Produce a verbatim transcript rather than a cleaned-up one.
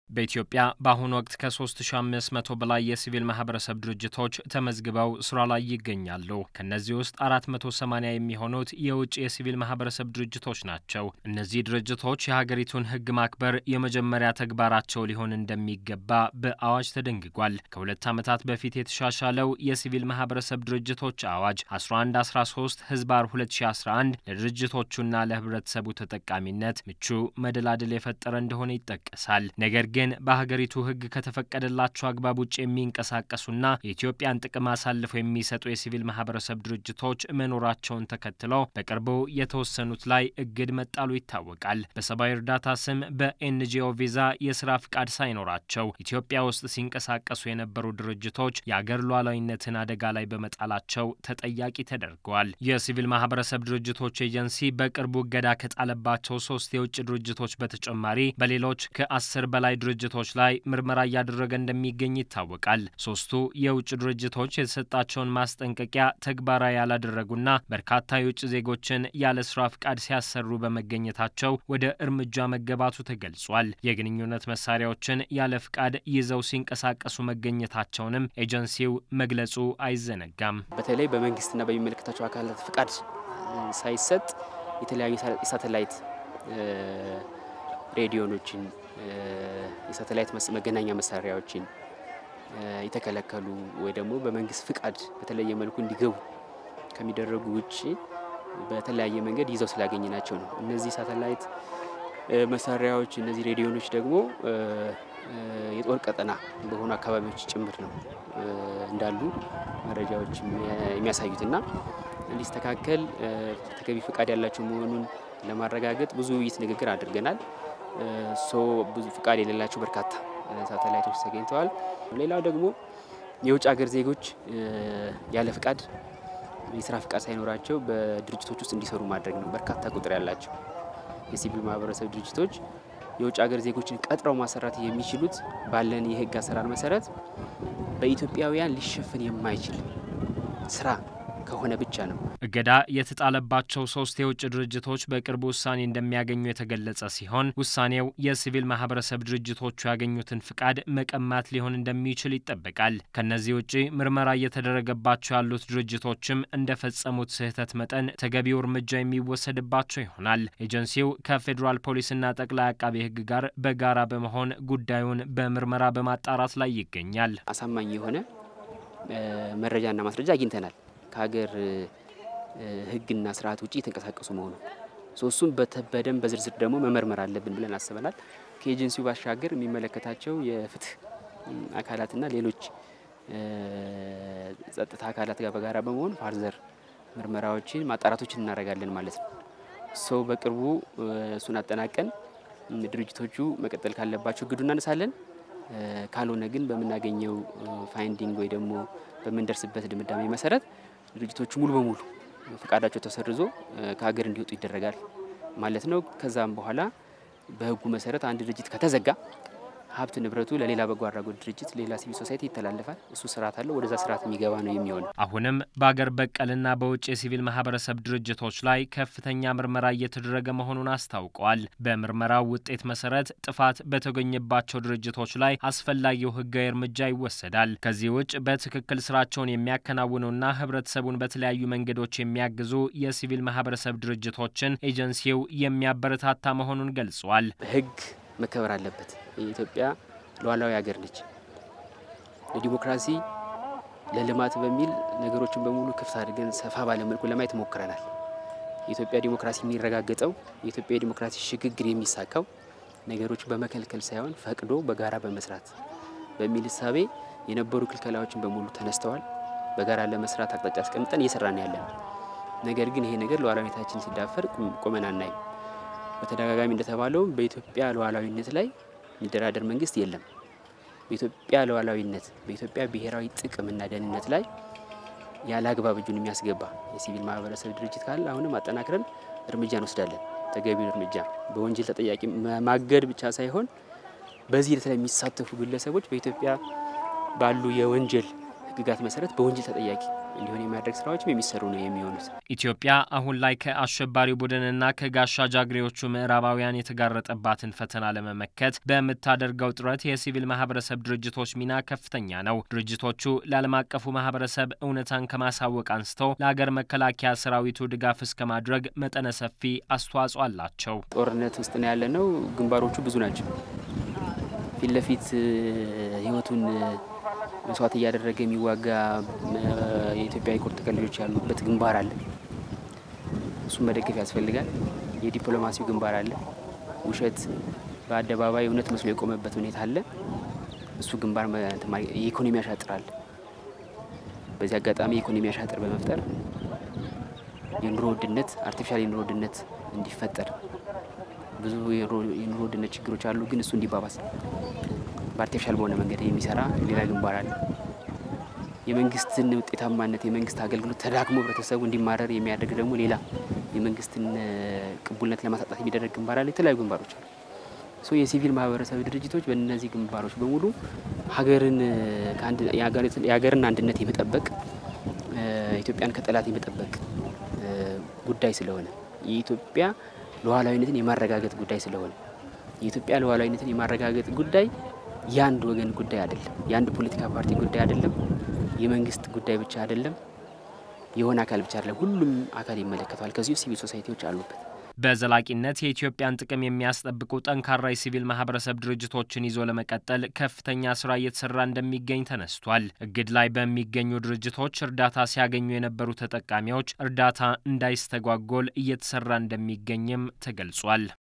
በኢትዮጵያ በአሁኑ ወቅት ከ3500 በላይ የሲቪል ማህበረሰብ ድርጅቶች ተመዝግበው ስራ ላይ ይገኛሉ። ከነዚህ ውስጥ አራት መቶ ሰማንያ የሚሆኑት የውጭ የሲቪል ማህበረሰብ ድርጅቶች ናቸው። እነዚህ ድርጅቶች የሀገሪቱን ሕግ ማክበር የመጀመሪያ ተግባራቸው ሊሆን እንደሚገባ በአዋጅ ተደንግጓል። ከሁለት ዓመታት በፊት የተሻሻለው የሲቪል ማህበረሰብ ድርጅቶች አዋጅ አስራ አንድ አስራ ሶስት ህዝባር ሁለት ሺህ አስራ አንድ ለድርጅቶቹና ለህብረተሰቡ ተጠቃሚነት ምቹ መደላድል የፈጠረ እንደሆነ ይጠቀሳል። ነገር ግን በሀገሪቱ ህግ ከተፈቀደላቸው አግባብ ውጭ የሚንቀሳቀሱና የኢትዮጵያን ጥቅም አሳልፈው የሚሰጡ የሲቪል ማህበረሰብ ድርጅቶች መኖራቸውን ተከትሎ በቅርቡ የተወሰኑት ላይ እግድ መጣሉ ይታወቃል። በሰብአዊ እርዳታ ስም በኤንጂኦ ቪዛ የስራ ፍቃድ ሳይኖራቸው ኢትዮጵያ ውስጥ ሲንቀሳቀሱ የነበሩ ድርጅቶች የአገር ሉዓላዊነትን አደጋ ላይ በመጣላቸው ተጠያቂ ተደርገዋል። የሲቪል ማህበረሰብ ድርጅቶች ኤጀንሲ በቅርቡ እገዳ ከጣለባቸው ሶስት የውጭ ድርጅቶች በተጨማሪ በሌሎች ከአስር በላይ ድርጅቶች ላይ ምርመራ ያደረገ እንደሚገኝ ይታወቃል። ሶስቱ የውጭ ድርጅቶች የተሰጣቸውን ማስጠንቀቂያ ተግባራዊ ያላደረጉና በርካታ የውጭ ዜጎችን ያለ ስራ ፍቃድ ሲያሰሩ በመገኘታቸው ወደ እርምጃ መገባቱ ተገልጿል። የግንኙነት መሳሪያዎችን ያለ ፍቃድ ይዘው ሲንቀሳቀሱ መገኘታቸውንም ኤጀንሲው መግለጹ አይዘነጋም። በተለይ በመንግስትና በሚመለከታቸው አካላት ፍቃድ ሳይሰጥ የተለያዩ የሳተላይት ሬዲዮኖችን የሳተላይት መገናኛ መሳሪያዎችን የተከለከሉ ወይ ደግሞ በመንግስት ፍቃድ በተለየ መልኩ እንዲገቡ ከሚደረጉ ውጪ በተለያየ መንገድ ይዘው ስላገኘናቸው ነው። እነዚህ ሳተላይት መሳሪያዎች እነዚህ ሬዲዮኖች ደግሞ የጦር ቀጠና በሆኑ አካባቢዎች ጭምር ነው እንዳሉ መረጃዎች የሚያሳዩትና እንዲስተካከል ተገቢ ፍቃድ ያላቸው መሆኑን ለማረጋገጥ ብዙ ውይይት ንግግር አድርገናል። ሶ ብዙ ፍቃድ የሌላቸው በርካታ ሳተላይቶች ተገኝተዋል። ሌላው ደግሞ የውጭ ሀገር ዜጎች ያለ ፍቃድ የስራ ፍቃድ ሳይኖራቸው በድርጅቶች ውስጥ እንዲሰሩ ማድረግ ነው። በርካታ ቁጥር ያላቸው የሲቪል ማህበረሰብ ድርጅቶች የውጭ ሀገር ዜጎችን ቀጥረው ማሰራት የሚችሉት ባለን የህግ አሰራር መሰረት በኢትዮጵያውያን ሊሸፈን የማይችል ስራ ከሆነ ብቻ ነው። እገዳ የተጣለባቸው ሶስት የውጭ ድርጅቶች በቅርቡ ውሳኔ እንደሚያገኙ የተገለጸ ሲሆን ውሳኔው የሲቪል ማህበረሰብ ድርጅቶቹ ያገኙትን ፍቃድ መቀማት ሊሆን እንደሚችል ይጠበቃል። ከነዚህ ውጪ ምርመራ እየተደረገባቸው ያሉት ድርጅቶችም እንደፈጸሙት ስህተት መጠን ተገቢው እርምጃ የሚወሰድባቸው ይሆናል። ኤጀንሲው ከፌዴራል ፖሊስና ጠቅላይ አቃቤ ህግ ጋር በጋራ በመሆን ጉዳዩን በምርመራ በማጣራት ላይ ይገኛል። አሳማኝ የሆነ መረጃና ማስረጃ አግኝተናል። ከሀገር ህግና ስርዓት ውጪ የተንቀሳቀሱ መሆኑ ሶስቱም በተበደም በዝርዝር ደግሞ መመርመር አለብን ብለን አስበናል። ከኤጀንሲው ባሻገር የሚመለከታቸው የፍትህ አካላትና ሌሎች ጸጥታ አካላት ጋር በጋራ በመሆን ፋርዘር ምርመራዎችን ማጣራቶችን እናደርጋለን ማለት ነው። ሶ በቅርቡ እሱን አጠናቀን ድርጅቶቹ መቀጠል ካለባቸው ግዱ እናነሳለን። ካልሆነ ግን በመናገኘው ፋይንዲንግ ወይ ደግሞ በመንደርስበት ድምዳሜ መሰረት ድርጅቶቹ ሙሉ በሙሉ ፍቃዳቸው ተሰርዞ ከሀገር እንዲወጡ ይደረጋል ማለት ነው። ከዛም በኋላ በህጉ መሰረት አንድ ድርጅት ከተዘጋ ሀብት ንብረቱ ለሌላ በጎ አድራጎት ድርጅት ሌላ ሲቪል ሶሳይቲ ይተላለፋል። እሱ ስርዓት አለ፣ ወደዛ ስርዓት የሚገባ ነው የሚሆነው። አሁንም በአገር በቀልና በውጭ የሲቪል ማህበረሰብ ድርጅቶች ላይ ከፍተኛ ምርመራ እየተደረገ መሆኑን አስታውቀዋል። በምርመራው ውጤት መሰረት ጥፋት በተገኘባቸው ድርጅቶች ላይ አስፈላጊው ህጋዊ እርምጃ ይወሰዳል። ከዚህ ውጭ በትክክል ስራቸውን የሚያከናውኑና ህብረተሰቡን በተለያዩ መንገዶች የሚያግዙ የሲቪል ማህበረሰብ ድርጅቶችን ኤጀንሲው የሚያበረታታ መሆኑን ገልጿል። ህግ መከበር አለበት። የኢትዮጵያ ሉዓላዊ ሀገር ነች። ለዲሞክራሲ ለልማት በሚል ነገሮችን በሙሉ ክፍት አድርገን ሰፋ ባለ መልኩ ለማየት ሞክረናል። የኢትዮጵያ ዲሞክራሲ የሚረጋገጠው የኢትዮጵያ ዲሞክራሲ ሽግግር የሚሳካው ነገሮች በመከልከል ሳይሆን ፈቅዶ በጋራ በመስራት በሚል ሐሳቤ የነበሩ ክልከላዎችን በሙሉ ተነስተዋል። በጋራ ለመስራት አቅጣጫ አስቀምጠን እየሰራን ያለን። ነገር ግን ይሄ ነገር ሉዓላዊነታችን ሲዳፈር ቆመን አናይም። በተደጋጋሚ እንደተባለው በኢትዮጵያ ሉዓላዊነት ላይ የሚደራደር መንግስት የለም። በኢትዮጵያ ሉዓላዊነት በኢትዮጵያ ብሔራዊ ጥቅምና ደህንነት ላይ ያለ አግባብ እጁን የሚያስገባ የሲቪል ማህበረሰብ ድርጅት ካለ አሁንም አጠናክረን እርምጃ እንወስዳለን። ተገቢውን እርምጃ በወንጀል ተጠያቂ ማገድ ብቻ ሳይሆን በዚህ ሂደት ላይ የሚሳተፉ ግለሰቦች በኢትዮጵያ ባሉ የወንጀል ህግጋት መሰረት በወንጀል ተጠያቂ እንዲሆን የሚያደርግ ስራዎችም የሚሰሩ ነው የሚሆኑት። ኢትዮጵያ አሁን ላይ ከአሸባሪ ቡድንና ከጋሻ ጃግሬዎቹ ምዕራባውያን የተጋረጠባትን ፈተና ለመመከት በምታደርገው ጥረት የሲቪል ማህበረሰብ ድርጅቶች ሚና ከፍተኛ ነው። ድርጅቶቹ ለዓለም አቀፉ ማህበረሰብ እውነታን ከማሳወቅ አንስተው ለሀገር መከላከያ ሰራዊቱ ድጋፍ እስከ ማድረግ መጠነ ሰፊ አስተዋጽኦ አላቸው። ጦርነት ውስጥ ነው ያለነው። ግንባሮቹ ብዙ ናቸው። ፊት ለፊት ህይወቱን መስዋዕት እያደረገ የሚዋጋ የኢትዮጵያ የቁርጥ ቀን ልጆች ያሉበት ግንባር አለ። እሱን መደገፍ ያስፈልጋል። የዲፕሎማሲው ግንባር አለ። ውሸት በአደባባይ እውነት መስሎ የቆመበት ሁኔታ አለ። እሱ ግንባር የኢኮኖሚ አሻጥር አለ። በዚህ አጋጣሚ የኢኮኖሚ አሻጥር በመፍጠር የኑሮ ውድነት አርቲፊሻል የኑሮ ውድነት እንዲፈጠር ብዙ የኑሮ ውድነት ችግሮች አሉ። ግን እሱ እንዲባባስ በአርቲፊሻል በሆነ መንገድ የሚሰራ ሌላ ግንባር አለ። የመንግስትን ውጤታማነት የመንግስት አገልግሎት ተዳክሞ ህብረተሰቡ እንዲማረር የሚያደርግ ደግሞ ሌላ የመንግስትን ቅቡልነት ለማሳጣት የሚደረግ ግንባር አለ። የተለያዩ ግንባሮች አሉ። ሶ የሲቪል ማህበረሰብ ድርጅቶች በእነዚህ ግንባሮች በሙሉ ሀገርን ካንድ የሀገርን አንድነት የመጠበቅ ኢትዮጵያን ከጠላት የመጠበቅ ጉዳይ ስለሆነ የኢትዮጵያ ሉዓላዊነትን የማረጋገጥ ጉዳይ ስለሆነ የኢትዮጵያ ሉዓላዊነትን የማረጋገጥ ጉዳይ ያንድ ወገን ጉዳይ አይደለም። ያንድ ፖለቲካ ፓርቲ ጉዳይ አይደለም። የመንግስት ጉዳይ ብቻ አይደለም። የሆነ አካል ብቻ አይደለም። ሁሉም አካል ይመለከታል። ከዚህ ሲቪል ሶሳይቲዎች አሉበት። በዘላቂነት የኢትዮጵያን ጥቅም የሚያስጠብቁ ጠንካራ የሲቪል ማህበረሰብ ድርጅቶችን ይዞ ለመቀጠል ከፍተኛ ስራ እየተሰራ እንደሚገኝ ተነስቷል። እግድ ላይ በሚገኙ ድርጅቶች እርዳታ ሲያገኙ የነበሩ ተጠቃሚዎች እርዳታ እንዳይስተጓጎል እየተሰራ እንደሚገኝም ተገልጿል።